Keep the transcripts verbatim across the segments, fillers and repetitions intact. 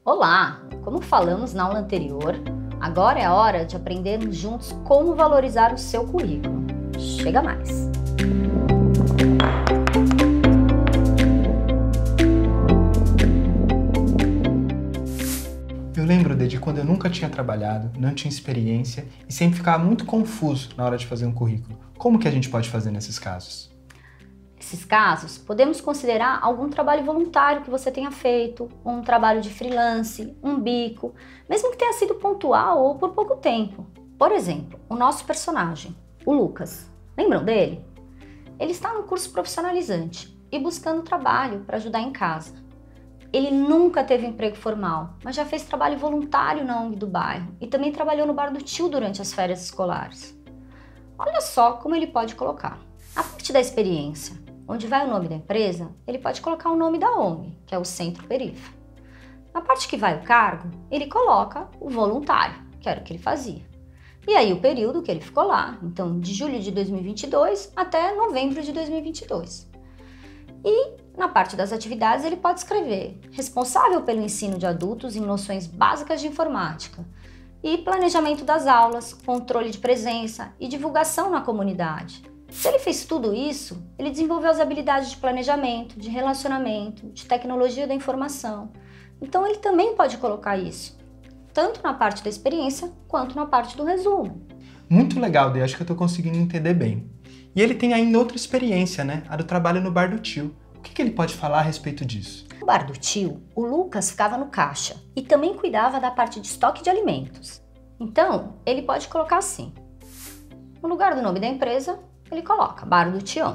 Olá! Como falamos na aula anterior, agora é a hora de aprendermos juntos como valorizar o seu currículo. Chega mais! Eu lembro de quando eu nunca tinha trabalhado, não tinha experiência e sempre ficava muito confuso na hora de fazer um currículo. Como que a gente pode fazer nesses casos? Nesses casos, podemos considerar algum trabalho voluntário que você tenha feito, ou um trabalho de freelance, um bico, mesmo que tenha sido pontual ou por pouco tempo. Por exemplo, o nosso personagem, o Lucas. Lembram dele? Ele está no curso profissionalizante e buscando trabalho para ajudar em casa. Ele nunca teve emprego formal, mas já fez trabalho voluntário na O N G do bairro e também trabalhou no bar do tio durante as férias escolares. Olha só como ele pode colocar. A parte da experiência, onde vai o nome da empresa, ele pode colocar o nome da O N G, que é o Centro Perifa. Na parte que vai o cargo, ele coloca o voluntário, que era o que ele fazia. E aí o período que ele ficou lá, então de julho de dois mil e vinte e dois até novembro de dois mil e vinte e dois. E na parte das atividades ele pode escrever responsável pelo ensino de adultos em noções básicas de informática e planejamento das aulas, controle de presença e divulgação na comunidade. Se ele fez tudo isso, ele desenvolveu as habilidades de planejamento, de relacionamento, de tecnologia da informação. Então ele também pode colocar isso, tanto na parte da experiência quanto na parte do resumo. Muito legal, Dê, acho que eu estou conseguindo entender bem. E ele tem ainda outra experiência, né? A do trabalho no bar do tio. O que que ele pode falar a respeito disso? No bar do tio, o Lucas ficava no caixa e também cuidava da parte de estoque de alimentos. Então, ele pode colocar assim. No lugar do nome da empresa, ele coloca bar do Tião.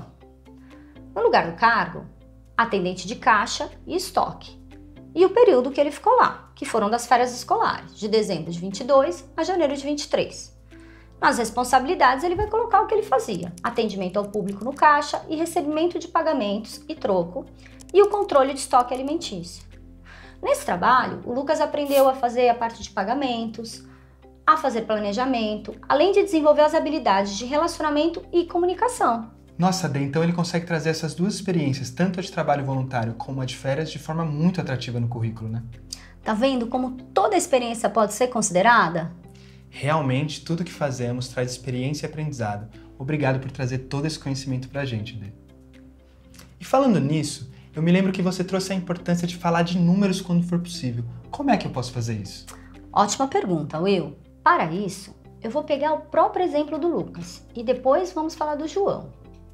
No lugar do cargo, atendente de caixa e estoque. E o período que ele ficou lá, que foram das férias escolares, de dezembro de vinte e dois a janeiro de vinte e três. Nas responsabilidades, ele vai colocar o que ele fazia: atendimento ao público no caixa e recebimento de pagamentos e troco, e o controle de estoque alimentício. Nesse trabalho, o Lucas aprendeu a fazer a parte de pagamentos, a fazer planejamento, além de desenvolver as habilidades de relacionamento e comunicação. Nossa, Dê, então ele consegue trazer essas duas experiências, tanto a de trabalho voluntário como a de férias, de forma muito atrativa no currículo, né? Tá vendo como toda experiência pode ser considerada? Realmente, tudo que fazemos traz experiência e aprendizado. Obrigado por trazer todo esse conhecimento pra gente, Dê. E falando nisso, eu me lembro que você trouxe a importância de falar de números quando for possível. Como é que eu posso fazer isso? Ótima pergunta, Will. Para isso, eu vou pegar o próprio exemplo do Lucas e depois vamos falar do João.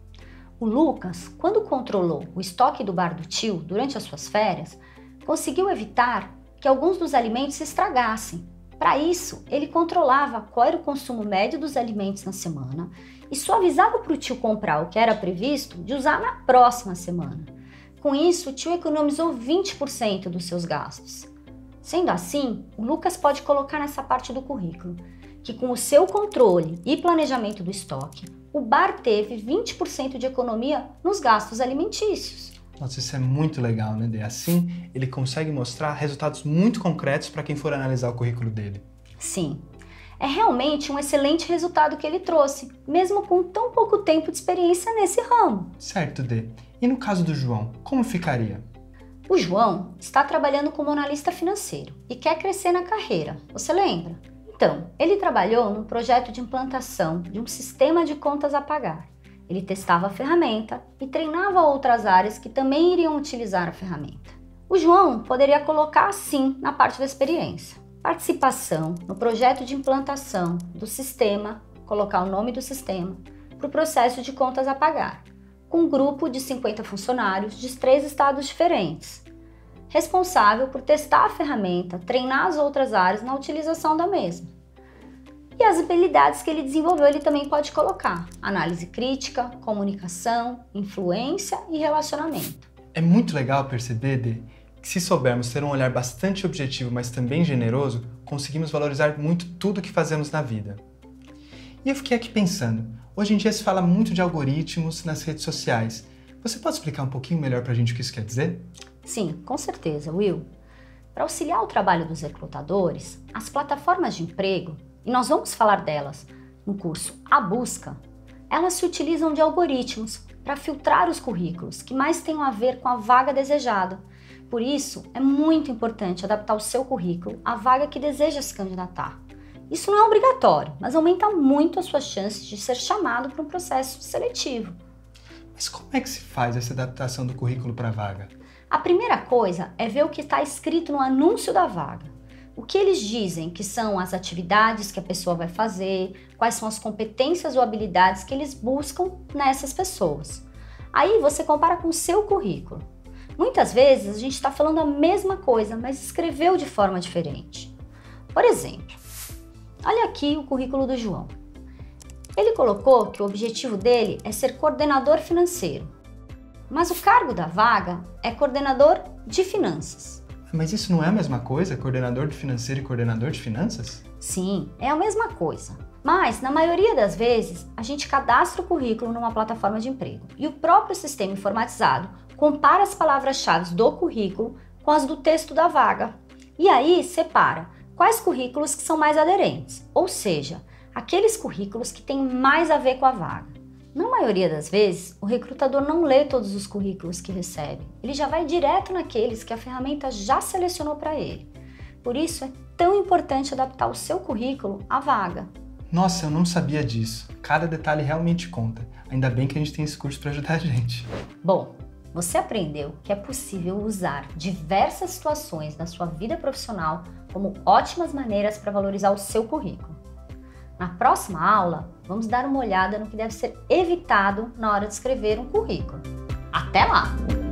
O Lucas, quando controlou o estoque do bar do tio durante as suas férias, conseguiu evitar que alguns dos alimentos se estragassem. Para isso, ele controlava qual era o consumo médio dos alimentos na semana e só avisava para o tio comprar o que era previsto de usar na próxima semana. Com isso, o tio economizou vinte por cento dos seus gastos. Sendo assim, o Lucas pode colocar nessa parte do currículo que com o seu controle e planejamento do estoque, o bar teve vinte por cento de economia nos gastos alimentícios. Nossa, isso é muito legal, né, Dê? Assim, ele consegue mostrar resultados muito concretos para quem for analisar o currículo dele. Sim, é realmente um excelente resultado que ele trouxe, mesmo com tão pouco tempo de experiência nesse ramo. Certo, Dê. E no caso do João, como ficaria? O João está trabalhando como analista financeiro e quer crescer na carreira, você lembra? Então, ele trabalhou num projeto de implantação de um sistema de contas a pagar. Ele testava a ferramenta e treinava outras áreas que também iriam utilizar a ferramenta. O João poderia colocar assim na parte da experiência: participação no projeto de implantação do sistema, colocar o nome do sistema, para o processo de contas a pagar, com um grupo de cinquenta funcionários de três estados diferentes, responsável por testar a ferramenta, treinar as outras áreas na utilização da mesma. E as habilidades que ele desenvolveu ele também pode colocar: análise crítica, comunicação, influência e relacionamento. É muito legal perceber, Dê, que se soubermos ter um olhar bastante objetivo, mas também generoso, conseguimos valorizar muito tudo que fazemos na vida. E eu fiquei aqui pensando, hoje em dia se fala muito de algoritmos nas redes sociais. Você pode explicar um pouquinho melhor pra gente o que isso quer dizer? Sim, com certeza, Will. Para auxiliar o trabalho dos recrutadores, as plataformas de emprego, e nós vamos falar delas no curso A Busca, elas se utilizam de algoritmos para filtrar os currículos que mais tenham a ver com a vaga desejada, por isso é muito importante adaptar o seu currículo à vaga que deseja se candidatar. Isso não é obrigatório, mas aumenta muito as suas chances de ser chamado para um processo seletivo. Mas como é que se faz essa adaptação do currículo para a vaga? A primeira coisa é ver o que está escrito no anúncio da vaga. O que eles dizem que são as atividades que a pessoa vai fazer, quais são as competências ou habilidades que eles buscam nessas pessoas. Aí você compara com o seu currículo. Muitas vezes a gente está falando a mesma coisa, mas escreveu de forma diferente. Por exemplo, olha aqui o currículo do João. Ele colocou que o objetivo dele é ser coordenador financeiro, mas o cargo da vaga é coordenador de finanças. Mas isso não é a mesma coisa, coordenador de financeiro e coordenador de finanças? Sim, é a mesma coisa. Mas, na maioria das vezes, a gente cadastra o currículo numa plataforma de emprego e o próprio sistema informatizado compara as palavras-chave do currículo com as do texto da vaga. E aí separa quais currículos que são mais aderentes, ou seja, aqueles currículos que têm mais a ver com a vaga. Na maioria das vezes, o recrutador não lê todos os currículos que recebe. Ele já vai direto naqueles que a ferramenta já selecionou para ele. Por isso, é tão importante adaptar o seu currículo à vaga. Nossa, eu não sabia disso. Cada detalhe realmente conta. Ainda bem que a gente tem esse curso para ajudar a gente. Bom, você aprendeu que é possível usar diversas situações da sua vida profissional como ótimas maneiras para valorizar o seu currículo. Na próxima aula, vamos dar uma olhada no que deve ser evitado na hora de escrever um currículo. Até lá!